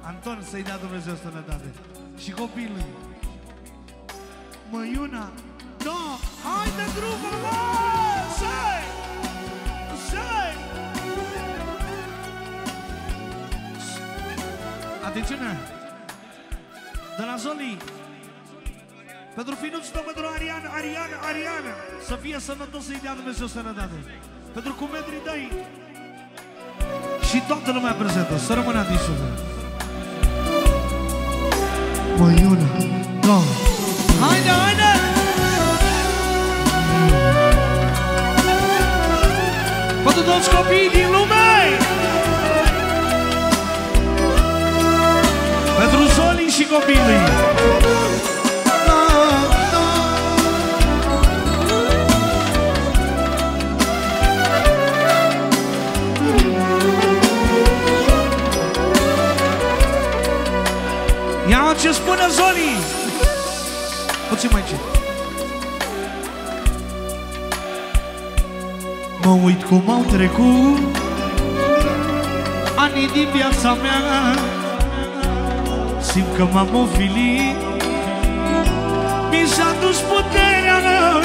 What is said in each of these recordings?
Anton, să-i dea Dumnezeu sănătate. Și copilul. Măiuna. No, haide grupă, bă! Să-i! Să-i! Atențiune! De la Zoli. Pentru finuțul tău, pentru Ariana. Să fie sănătos, să-i dea Dumnezeu sănătate. Pentru cumedrii tăi. Și toată lumea prezentă, să rămână din suflet. Măiuna, no. Haide, haide! Pentru toți copiii din lume! Pentru Zoli și copiii! Ia ce spune Zoli! Puțin mai încet. Mă uit cum au trecut anii din viața mea. Simt că m-am ofilit, mi s-a dus puterea,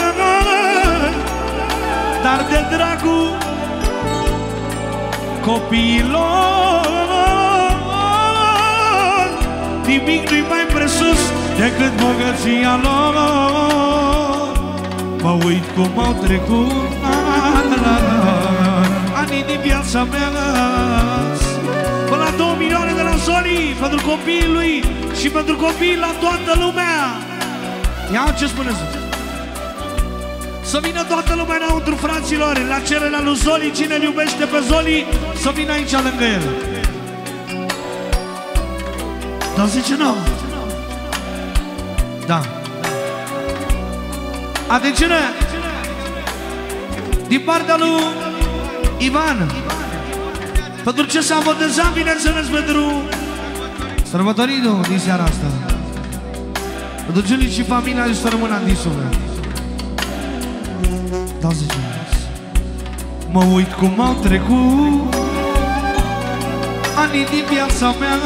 dar de dragul copiilor nimic nu-i mai presus decât bogăția lor. Mă uit cum au trecut anii din viața mea. Până la 2 milioane de la Zoli, pentru copiii lui și pentru copiii la toată lumea. Ia ce spune Zoli. Să vină toată lumea înăuntru, fraților, la cererea lui Zoli. Cine-l iubește pe Zoli, să vină aici lângă el. Dar zice nu. Da. Atențiune. Din partea lui Ivan, pentru ce s-a botezat, bineînțeles, pentru sărbătoritul din seara asta. Pentru Giulie și familia și să rămână din suflet. Da, zice. Mă uit cum au trecut anii din viața mea.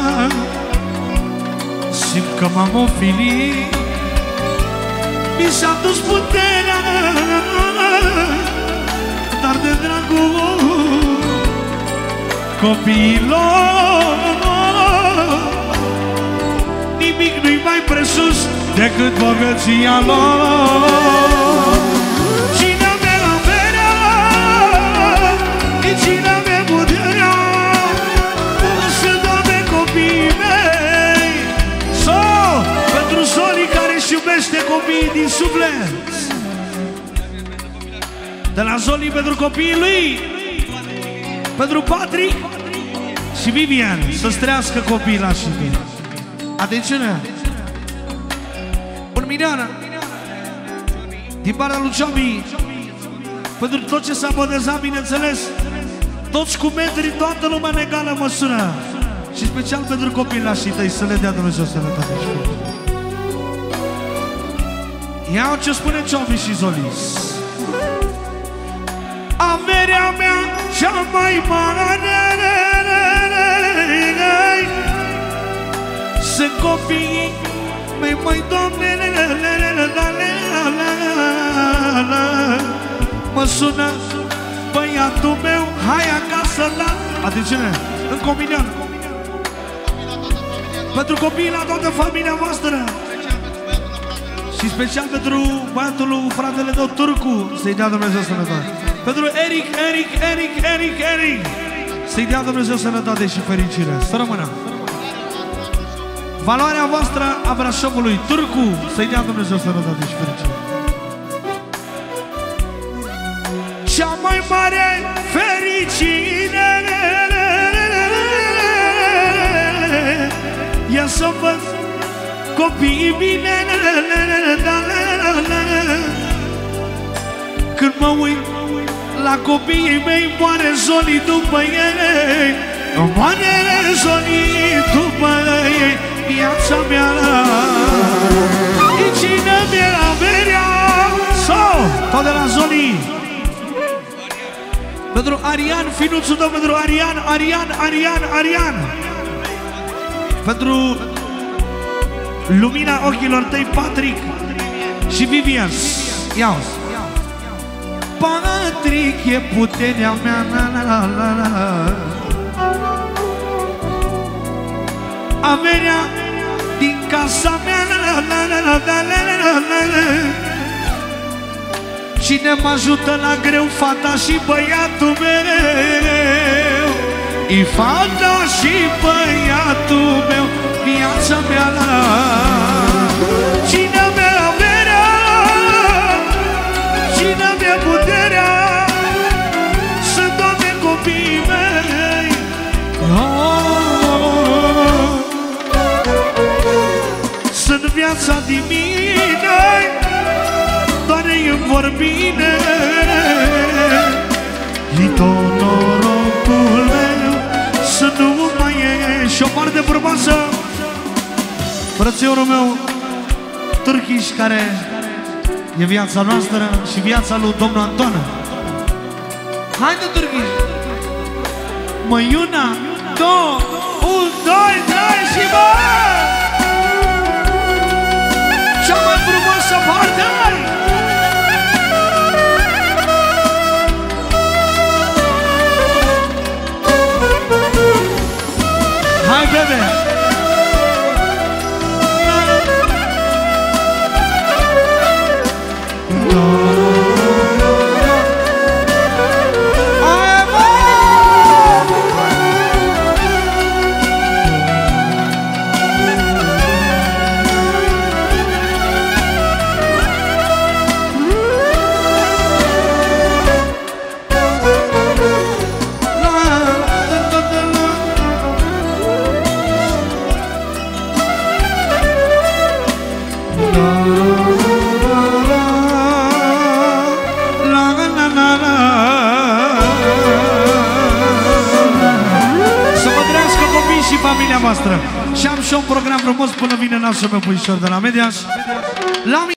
Simt că m-am ofilit, mi s-a dus puterea, dar de dragul copiilor nimic nu-i mai presus decât bogăția lor. Cine avea averea, cine avea puterea, să doamne copiii mei. Pentru Zoli care își iubește copiii din suflet. De la Zoli pentru copiii lui, pentru Patrick și Vivian, să-ți trească copilașii tăi. Atențiune! 1 milion din partea lui Ciobi, pentru tot ce s-a botezat, bineînțeles, toți cu metri, toată lumea în egală măsură. Și special pentru copilașii tăi, să le dea Dumnezeu sănătate. Iau ce spune Ciobi și Zolis. Averea mea cea mai mare sunt copiii mei, măi, Doamne. Mă sună băiatul meu, hai acasă la... Atențiune, încă 1 milion. Pentru copiii la toată familia voastră. Și special pentru băiatul lui fratele tău, Turcu, să-i dea Dumnezeu sănătate. Pentru Eric, să-i dea Dumnezeu sănătate și fericire. Să rămână. Valoarea voastră a Brașovului, Turcu, să-i dea Dumnezeu sănătate și fericire. Cea mai mare fericire e să văd copiii bine. Când mă uit la copiii mei, moare Zoli după ei. Moare Zoli după ei. Viața mea e cine mi-e averea. Tot de la Zoli. Pentru Arian, finuțul tău, pentru Arian. Pentru lumina ochilor tăi, Patrick și Vivian. Ia-o. Patrick e puterea mea, la la la la. Averea din casa mea, la la la la la la la. Cine mă ajută la greu, fata și băiatul meu. E fata și băiatul meu, viața mea, la. Cine avea averea, cine avea puterea, sunt toate copiii mei. Sunt viața din mine, doar îmi vor bine. E tot norocul meu să nu mai ieși. O parte frumoasă, frățiorul meu Turkiș, care e viața noastră și viața lui domnul Antoană. Haide, Turkiș! Măi, una, două, un, doi, trei și bă! Cea mai frumoasă parte! Hai, bebe! Familia voastră. Și am și un program frumos până vine nasul meu puișor de la Mediaș.